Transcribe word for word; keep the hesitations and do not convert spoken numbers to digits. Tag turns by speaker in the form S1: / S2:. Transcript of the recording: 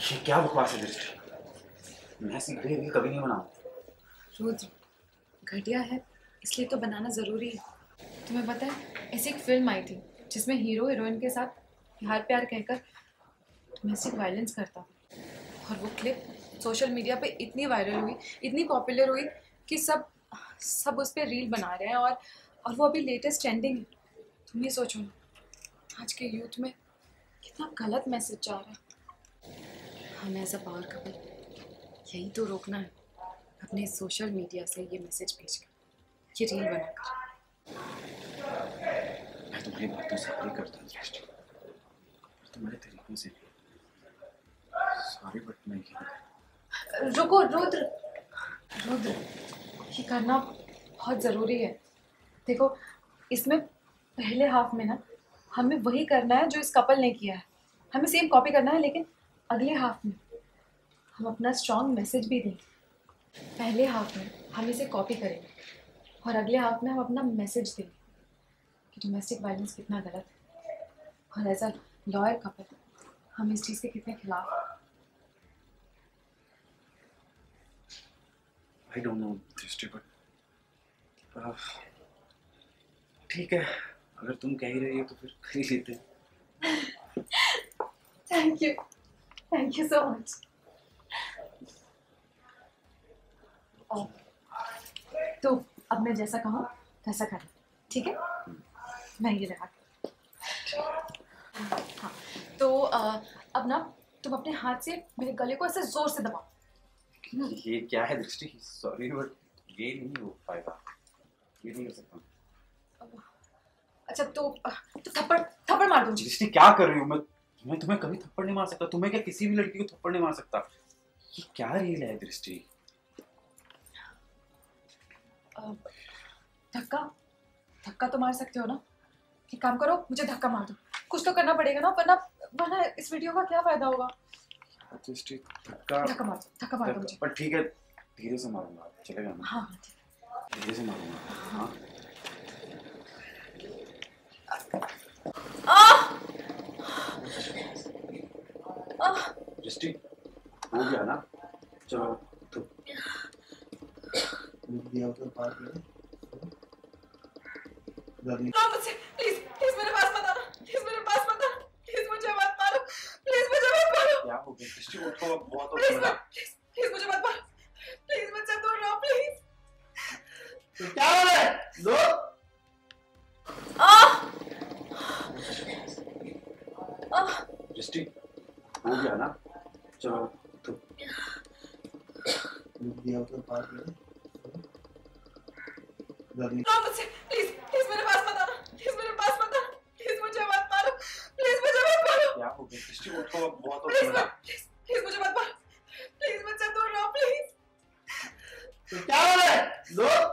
S1: ये क्या बकवास है दृष्टि? मैं सीधे रील कभी नहीं बनाऊं।
S2: रुद्र, घटिया है इसलिए तो बनाना ज़रूरी है। तुम्हें पता है ऐसी एक फिल्म आई थी जिसमें हीरो हीरोइन के साथ प्यार प्यार कहकर डोमेस्टिक वायलेंस करता, और वो क्लिप सोशल मीडिया पे इतनी वायरल हुई, इतनी पॉपुलर हुई कि सब सब उस पर रील बना रहे हैं, और और वो अभी लेटेस्ट ट्रेंडिंग है। तुम ये सोचो ना, आज के यूथ में कितना गलत मैसेज जा रहा है। हमें एज अ पावर कपल यही तो रोकना है, अपने सोशल मीडिया से ये मैसेज भेजकर, ये रील बनाकर।
S1: मैं तुम्हारी बातों से एग्री करता हूँ दृष्टि, पर तुम्हारे तरीकों से सॉरी बट मैं ये
S2: रुको रुद्र, रुद्र ये करना बहुत ज़रूरी है। देखो, इसमें पहले हाफ में ना हमें वही करना है जो इस कपल ने किया है, हमें सेम कॉपी करना है, लेकिन अगले हाफ में हम अपना स्ट्रॉन्ग मैसेज भी देंगे। पहले हाफ में हम इसे कॉपी करेंगे और अगले हाफ में हम अपना मैसेज देंगे कि डोमेस्टिक वायलेंस कितना गलत है, और एज अ लॉयर कपल हम इस चीज़ के कितने खिलाफ हैं।
S1: I don't know Drishti, but ठीक है, अगर तुम कह ही रही हो तो फिर कर ही लेते हैं।
S2: Thank you, thank you so much. तो अब मैं जैसा कहूँ वैसा करना, ठीक है? मैं ये लगा हाँ, तो आ, अब ना तुम अपने हाथ से मेरे गले को ऐसे जोर से दबाओ।
S1: ये क्या है दृष्टि? सॉरी बट ये नहीं हो पाएगा, ये नहीं कर सकता।
S2: अच्छा तो तो थप्पड़ थप्पड़ मार दूंगी।
S1: दृष्टि क्या कर रही हो? मैं मैं तुम्हें कभी थप्पड़ नहीं मार सकता, तुम्हें क्या किसी भी लड़की को थप्पड़ नहीं मार सकता। ये क्या रील है दृष्टि?
S2: धक्का धक्का तो मार सकते हो ना? एक काम करो, मुझे धक्का मार दो, कुछ तो करना पड़ेगा ना, वरना वरना इस वीडियो का क्या फायदा होगा।
S1: दृष्टि धक्का
S2: धक्का मार दो, धक्का मार दो मुझे।
S1: पर ठीक है, धीरे से मारूंगा, चलेगा ना?
S2: हाँ हाँ ठीक है,
S1: धीरे से मारूंगा। हाँ दृष्टि हो गया ना? चलो तो
S2: मुझसे प्लीज प्लीज मेरे पास मत आना, प्लीज मेरे पास मत आना, प्लीज मुझे मत मारो, प्लीज मुझे मत मारो।
S1: क्या हो गया दृष्टि? उठो, बहुत हो
S2: प्लीज
S1: गया।
S2: प्लीज प्लीज मुझे मत मारो, प्लीज मुझसे दूर रहो प्लीज।
S1: तो क्या हो रहा है? लो दृष्टि हो गया ना? चलो तो
S2: मुझसे प्लीज प्लीज मेरे पास मत आना, प्लीज मेरे पास मत आना, प्लीज मुझे मत मारो, प्लीज मुझे मत मारो।
S1: क्या हो गया दृष्टि? उठो, बहुत हो
S2: प्लीज
S1: गया।
S2: प्लीज प्लीज मुझे मत मारो, प्लीज मुझसे दूर रहो प्लीज।
S1: तो क्या हो रहा है? लो